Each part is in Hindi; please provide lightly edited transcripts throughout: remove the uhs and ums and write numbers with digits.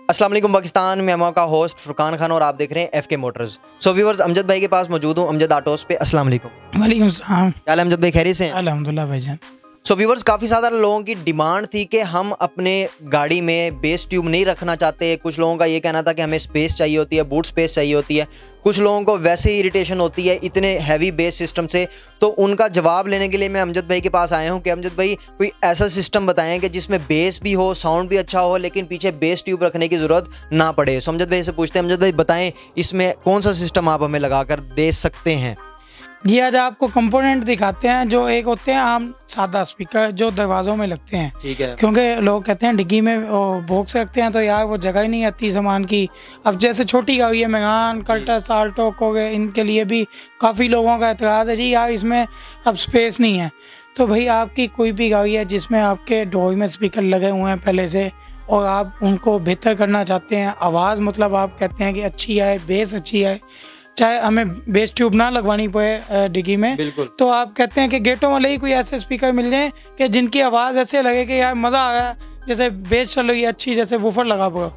अस्सलाम वालेकुम पाकिस्तान, मैं आपका होस्ट फुरकान खान और आप देख रहे हैं FK Motors. So viewers, Amjad भाई के पास मौजूद हूँ, अमजद ऑटोस पे। अस्सलाम वालेकुम। वालेकुम सलाम। क्या हाल है अमजद भाई, खैरियत से हैं? अल्हम्दुलिल्लाह भाईजान। सो व्यूअर्स, काफ़ी ज़्यादा लोगों की डिमांड थी कि हम अपने गाड़ी में बेस ट्यूब नहीं रखना चाहते। कुछ लोगों का ये कहना था कि हमें स्पेस चाहिए होती है, बूट स्पेस चाहिए होती है। कुछ लोगों को वैसे ही इरिटेशन होती है इतने हैवी बेस सिस्टम से। तो उनका जवाब लेने के लिए मैं अमजद भाई के पास आया हूं कि अमजद भाई कोई ऐसा सिस्टम बताएं कि जिसमें बेस भी हो, साउंड भी अच्छा हो, लेकिन पीछे बेस ट्यूब रखने की ज़रूरत ना पड़े। सो अमजद भाई से पूछते हैं, अमजद भाई बताएं इसमें कौन सा सिस्टम आप हमें लगा कर दे सकते हैं? जी, आज आपको कंपोनेंट दिखाते हैं जो एक होते हैं आम सादा स्पीकर जो दरवाज़ों में लगते हैं। ठीक है। क्योंकि लोग कहते हैं डिग्गी में बॉक्स रखते हैं तो यार वो जगह ही नहीं आती सामान की। अब जैसे छोटी गाड़ी है, मेगान, कल्टस, आल्टो हो गए, इनके लिए भी काफ़ी लोगों का एतराज़ है जी यार इसमें अब स्पेस नहीं है। तो भाई आपकी कोई भी गाड़ी है जिसमें आपके डोर में स्पीकर लगे हुए हैं पहले से और आप उनको बेहतर करना चाहते हैं, आवाज़ मतलब आप कहते हैं कि अच्छी आए, बेस अच्छी आए, चाहे हमें बेस ट्यूब ना लगवानी पड़े डिग्गी में, तो आप कहते हैं कि गेटों वाले ही कोई ऐसे स्पीकर मिल जाएं कि जिनकी आवाज़ ऐसे लगे कि यार मज़ा आ रहा है, जैसे बेस चल रही है अच्छी, जैसे वूफर लगा पड़ो।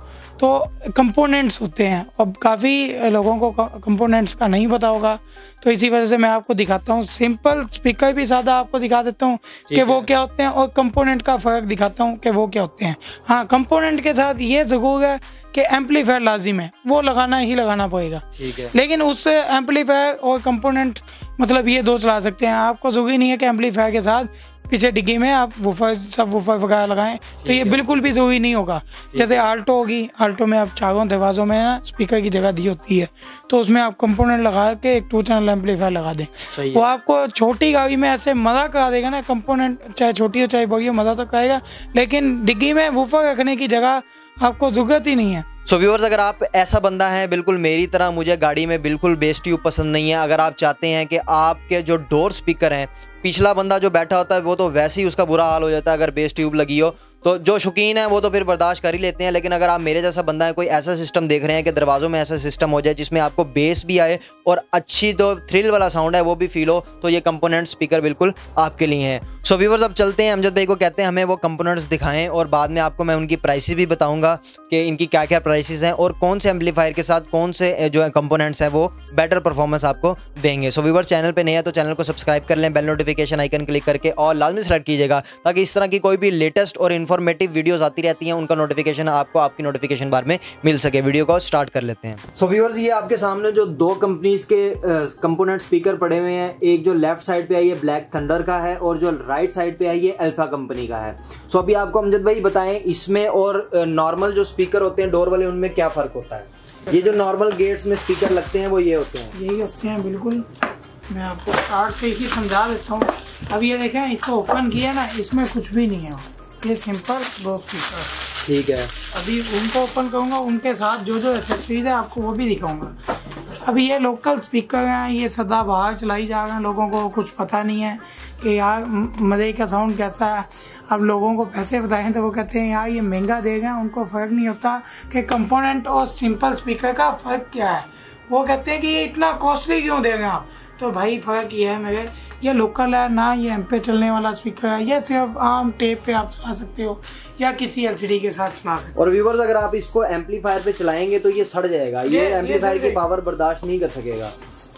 तो कंपोनेंट्स होते हैं, अब काफ़ी लोगों को कंपोनेंट्स का नहीं पता होगा, तो इसी वजह से मैं आपको दिखाता हूँ। सिंपल स्पीकर भी सादा आपको दिखा देता हूँ कि वो क्या होते हैं और कंपोनेंट का फ़र्क दिखाता हूँ कि वो क्या होते हैं। हाँ, कंपोनेंट के साथ ये ज़रूर है कि एम्पलीफायर लाजिम है, वो लगाना ही लगाना पड़ेगा। लेकिन उससे एम्पलीफायर और कंपोनेंट मतलब ये दो चला सकते हैं। आपको ज़रूरी नहीं है कि एम्पलीफायर के साथ पीछे डिग्गी में आप वूफर सब वूफर वगैरह लगाएं, तो ये बिल्कुल भी ज़रूरी नहीं होगा। जैसे आल्टो होगी, आल्टो में आप चारों दरवाज़ों में ना स्पीकर की जगह दी होती है, तो उसमें आप कंपोनेंट लगा के एक 2 चैनल एम्पलीफायर लगा दें। वो आपको छोटी गाड़ी में ऐसे मज़ा करा देगा ना, कंपोनेंट चाहे छोटी हो चाहे बड़ी हो, मज़ा तो कराएगा। लेकिन डिग्गी में वूफर रखने की जगह आपको ज़रूरत ही नहीं है। सो व्यूअर्स, अगर आप ऐसा बंदा है बिल्कुल मेरी तरह, मुझे गाड़ी में बिल्कुल बेस ट्यूब पसंद नहीं है, अगर आप चाहते हैं कि आपके जो डोर स्पीकर हैं, पिछला बंदा जो बैठा होता है वो तो वैसे ही उसका बुरा हाल हो जाता है अगर बेस ट्यूब लगी हो, तो जो शौकीन है वो तो फिर बर्दाश्त कर ही लेते हैं। लेकिन अगर आप मेरे जैसा बंदा है, कोई ऐसा सिस्टम देख रहे हैं कि दरवाज़ों में ऐसा सिस्टम हो जाए जिसमें आपको बेस भी आए और अच्छी जो थ्रिल वाला साउंड है वो भी फील हो, तो ये कंपोनेंट स्पीकर बिल्कुल आपके लिए हैं। सो व्यूअर्स, अब चलते हैं, अमजद भाई को कहते हैं हमें वो कंपोनेंट्स दिखाएं और बाद में आपको मैं उनकी प्राइसेस भी बताऊंगा कि इनकी क्या क्या प्राइसेस हैं और कौन से एम्पलीफायर के साथ कौन से जो कंपोनेंट्स हैं वो बेटर परफॉर्मेंस आपको देंगे। सो व्यूअर्स, चैनल पे नए हैं तो चैनल को सब्सक्राइब कर लें, बेल नोटिफिकेशन आइकन क्लिक करके और लाजमी सेलेक्ट कीजिएगा ताकि इस तरह की कोई भी लेटेस्ट और इन्फॉर्मेटिव वीडियोस आती रहती हैं, उनका नोटिफिकेशन आपको आपकी नोटिफिकेशन बार में मिल सके। वीडियो को स्टार्ट कर लेते हैं। सो व्यूअर्स, ये आपके सामने जो दो कंपनीज के कंपोनेंट स्पीकर पड़े हुए हैं, एक जो लेफ्ट साइड पे है ये ब्लैक थंडर का है और जो राइट साइड पे है ये अल्फा कंपनी का है। सो अभी आपको अमजद भाई बताएं इसमें और नॉर्मल जो स्पीकर होते हैं डोर वाले, उनमें क्या फर्क होता है? ये जो नॉर्मल गेट्स में स्पीकर लगते हैं वो ये होते हैं, यही होते हैं बिल्कुल। मैं आपको स्टार्ट से ही समझा देता हूँ। अब ये देखें, इसको ओपन किया ना, इसमें कुछ भी नहीं है, ये सिंपल दो स्पीकर। ठीक है। अभी उनको ओपन करूँगा, उनके साथ जो जो एक्सेसरीज है आपको वो भी दिखाऊंगा। अभी ये लोकल स्पीकर हैं, ये सदा बाहर चलाई जा रहे हैं, लोगों को कुछ पता नहीं है कि यार मज़े का साउंड कैसा है। अब लोगों को पैसे बताएं तो वो कहते हैं यार ये महंगा दे रहे हैं, उनको फ़र्क नहीं होता कि कंपोनेंट और सिंपल स्पीकर का फ़र्क क्या है। वो कहते हैं कि ये इतना कॉस्टली क्यों दे रहे हैं आप। तो भाई फ़र्क ये है मेरे, ये लोकल है ना, ये एम पे चलने वाला स्पीकर है, ये सिर्फ आम टेप पे आप चला सकते हो या किसी एलसीडी के साथ चला सकते हो। और व्यूअर्स, अगर आप इसको एम्पलीफायर पे चलाएंगे तो ये सड़ जाएगा, ये एम्पलीफायर की पावर बर्दाश्त नहीं कर सकेगा।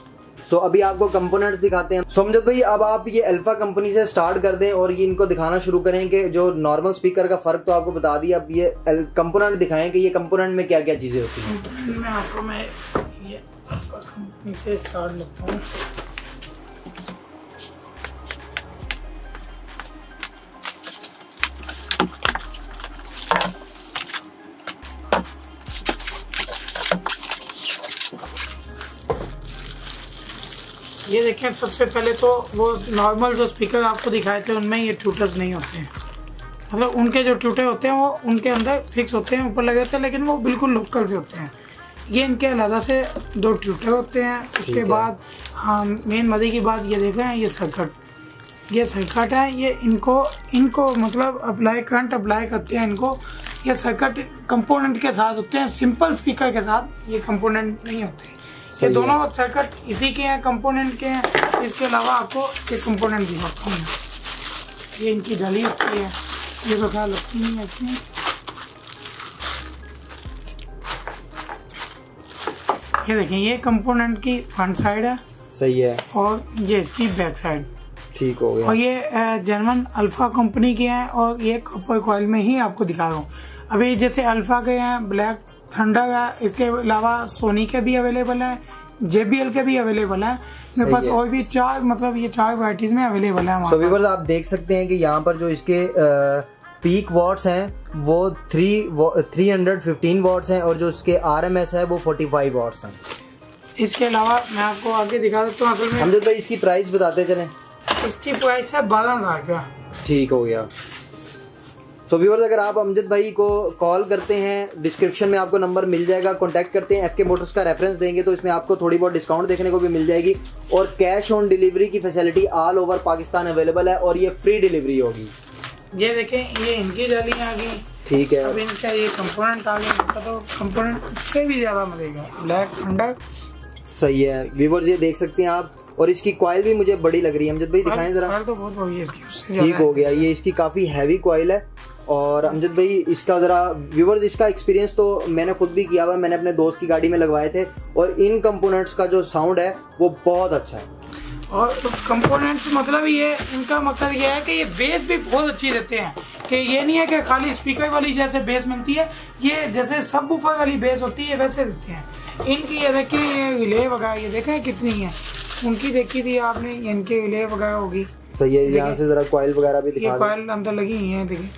सो अभी आपको कंपोनेंट्स दिखाते हैं। सो अमजद भाई, अब आप ये अल्फा कंपनी से स्टार्ट कर दें और ये इनको दिखाना शुरू करें कि जो नॉर्मल स्पीकर का फर्क तो आपको बता दिया, अब ये कंपोनेंट दिखाएं कि ये कंपोनेंट में क्या क्या चीजें होती हैं। मैं आपको ये अल्फा कंपनी से स्टार्ट करता हूँ। ये देखें, सबसे पहले तो वो नॉर्मल जो स्पीकर आपको दिखाए थे उनमें ये ट्यूटर्स नहीं होते हैं, मतलब उनके जो ट्यूटर होते हैं वो उनके अंदर फिक्स होते हैं, ऊपर लगे होते हैं, लेकिन वो बिल्कुल लोकल से होते हैं। ये इनके अलग से 2 ट्यूटर होते हैं। उसके बाद हाँ, मेन मज़े की बात ये देखें, ये सर्किट है, ये इनको मतलब अप्लाई करंट अप्लाई करते हैं इनको। ये सर्किट कंपोनेंट के साथ होते हैं, सिंपल स्पीकर के साथ ये कंपोनेंट नहीं होते। ये दोनों सर्किट इसी के हैं, कंपोनेंट के हैं। इसके अलावा आपको ये कंपोनेंट दिखाता हूँ। ये इनकी डली होती है, ये तो ख्याल लगती नहीं है अच्छी। ये देखें, ये कंपोनेंट की फ्रंट साइड है, सही है, और ये इसकी बैक साइड, ठीक हो गया। और ये जर्मन अल्फा कंपनी के हैं, और ये कॉपर कॉइल में ही आपको दिखा रहा हूँ। अभी जैसे अल्फा के हैं, ब्लैक थंडर है, इसके अलावा सोनी के भी अवेलेबल है, JBL के भी अवेलेबल है मेरे पास, और भी 4 मतलब ये 4 वैरायटीज में अवेलेबल है। सो व्यूअर्स आप देख सकते हैं कि यहाँ पर जो इसके पीक वॉट्स हैं वो 315 वॉट्स हैं, और जो इसके RMS है वो 45 वॉट्स हैं। इसके अलावा मैं आपको आगे दिखा देता हूँ। असल में अमजद भाई इसकी प्राइस बताते चलें। इसकी प्राइस है 12,000 रुपया। ठीक हो गया। सो व्यूअर्स अगर आप अमजद भाई को कॉल करते हैं, डिस्क्रिप्शन में आपको नंबर मिल जाएगा, कॉन्टैक्ट करते हैं, FK मोटर्स का रेफरेंस देंगे तो इसमें आपको थोड़ी बहुत डिस्काउंट देखने को भी मिल जाएगी, और कैश ऑन डिलीवरी की facility all over Pakistan available है, और ये फ्री डिलीवरी होगी। ये देखें, ये इनकी जालियाँ आ गई, ठीक है। अब इनका ये कंपोनेंट आ गया, तो कंपोनेंट इससे भी ज्यादा मिलेगा, ब्लैक थंडर। सही है व्यूअर्स, ये देख सकते हैं आप, और इसकी कॉइल भी मुझे बड़ी लग रही है। अमजद भाई दिखाएं जरा। तो बहुत बड़ी है इसकी, ठीक हो गया। ये इसकी काफी हैवी कॉइल है, और अमजद भाई इसका जरा व्यूअर्स, इसका एक्सपीरियंस तो मैंने खुद भी किया हुआ है, मैंने अपने दोस्त की गाड़ी में लगवाए थे, और इन कंपोनेंट्स का जो साउंड है वो बहुत अच्छा है। और कंपोनेंट्स मतलब ये, इनका मकसद ये है कि ये बेस भी बहुत अच्छी देते हैं, कि ये नहीं है कि खाली स्पीकर वाली जैसे बेस मिलती है, ये जैसे सबवूफर वाली बेस होती है वैसे देते हैं। इनकी ये देखिए, ये रिले वगैरह ये देखें कितनी है, उनकी देखी थी आपने, इनके रिले वगैरह होगी। सही है, यहाँ से जरा कॉइल वगैरह भी दिखा, ये कॉइल अंदर लगी हुई है, देखिए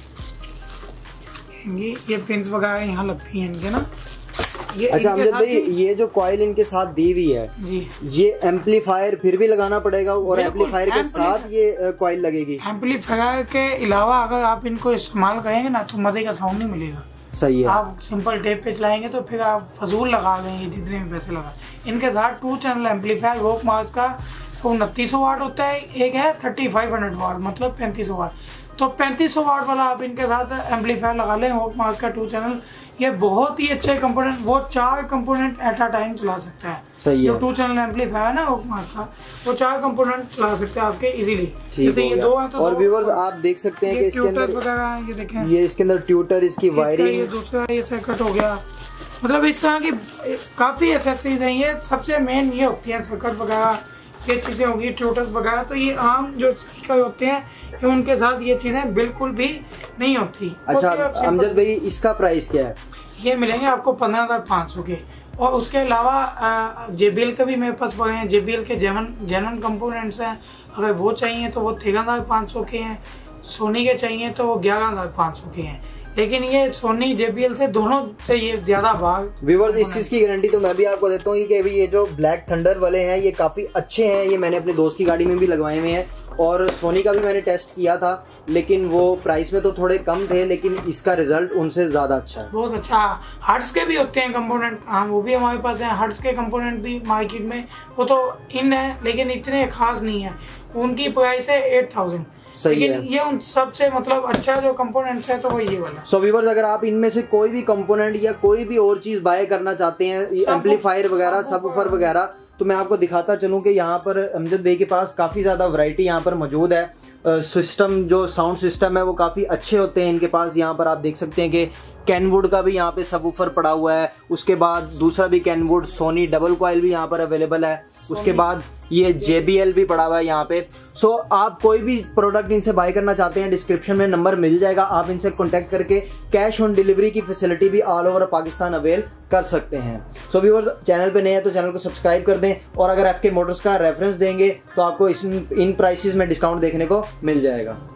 ये पिंस वगैरह यहाँ लगती हैं इनके ना। ये अच्छा अमजद भाई, ये जो कॉइल इनके साथ दी हुई है जी, ये एम्पलीफायर फिर भी लगाना पड़ेगा, और एम्पलीफायर के साथ ये कॉइल लगेगी। एम्पलीफायर के अलावा अगर आप इनको इस्तेमाल करेंगे ना तो मजे का साउंड नहीं मिलेगा। सही है। आप सिंपल टेप पे चलाएंगे तो फिर आप फजूल लगा देंगे जितने भी पैसे लगा। इनके साथ 2 चैनल एम्पलीफायर वोक मार्स का 2900 वाट होता है, एक है 3500 वाट मतलब 3500 वाट। तो 3500 वाट वाला आप इनके साथ एम्पलीफायर लगा लें, वोक मार्स का 2 चैनल, ये बहुत ही अच्छे कंपोनेंट, वो 4 कंपोनेंट एट अ टाइम चला सकता है। सही है। जो 2 चैनल एम्पलीफायर है ना वोक मार्स का, वो 4 कंपोनेंट चला सकते हैं आपके इजीली। ठीक ये 2 है तो और व्यूअर्स आप देख सकते हैं कि इसके अंदर ये देखें, ये इसके अंदर ट्यूटर, इसकी वायरिंग, ये दूसरा ये सर्किट हो गया, मतलब इस तरह की काफी एसेसरीज हैं। ये सबसे मेन ये होती है सर्किट वगैरह, ये चीजें होगी, ट्यूटर्स वगैरह। तो ये आम जो स्पीकर होते हैं कि उनके साथ ये चीजें बिल्कुल भी नहीं होती। अच्छा अमजद भाई, इसका प्राइस क्या है? ये मिलेंगे आपको 15,500 के, और उसके अलावा JBL के भी मेरे पास पड़े हैं। JBL के जेन्युइन कंपोनेंट्स हैं, अगर वो चाहिए तो वो 13,500 के हैं। सोनी के चाहिए तो वो 11,500 के हैं। लेकिन ये सोनी JBL से दोनों से ये ज्यादा भाग। व्यूअर्स इस चीज की गारंटी तो मैं भी आपको देता हूँ कि अभी ये जो ब्लैक थंडर वाले हैं ये काफी अच्छे हैं। ये मैंने अपने दोस्त की गाड़ी में भी लगवाए हुए हैं, और सोनी का भी मैंने टेस्ट किया था, लेकिन वो प्राइस में तो थोड़े कम थे, लेकिन इसका रिजल्ट उनसे ज्यादा अच्छा है। बहुत अच्छा। हर्ट्स के भी होते हैं कंपोनेंट, हाँ वो भी हमारे पास हैं। हर्ट्स के कंपोनेंट भी मार्केट में, वो तो इन है लेकिन इतने खास नहीं है। उनकी प्राइस है 8,000। लेकिन ये उन सबसे मतलब अच्छा जो कंपोनेंट्स है तो वो ये वाला। सो व्यूअर्स अगर आप इनमें से कोई भी कंपोनेंट या कोई भी और चीज बाय करना चाहते हैं, एम्पलीफायर वगैरह, सबवूफर वगैरह, तो मैं आपको दिखाता चलूं कि यहाँ पर अमजद भाई के पास काफ़ी ज़्यादा वैरायटी यहाँ पर मौजूद है। सिस्टम जो साउंड सिस्टम है वो काफ़ी अच्छे होते हैं इनके पास। यहाँ पर आप देख सकते हैं कि कैनवुड का भी यहाँ पे सबवूफर पड़ा हुआ है, उसके बाद दूसरा भी कैनवुड, सोनी डबल कॉइल भी यहाँ पर अवेलेबल है, उसके बाद ये JBL भी पड़ा हुआ है यहाँ पे। सो आप कोई भी प्रोडक्ट इनसे बाय करना चाहते हैं, डिस्क्रिप्शन में नंबर मिल जाएगा, आप इनसे कॉन्टैक्ट करके कैश ऑन डिलीवरी की फैसिलिटी भी ऑल ओवर पाकिस्तान अवेल कर सकते हैं। सो व्यूअर्स चैनल पे नए हैं तो चैनल को सब्सक्राइब कर दें, और अगर FK मोटर्स का रेफरेंस देंगे तो आपको इन प्राइसेस में डिस्काउंट देखने को मिल जाएगा।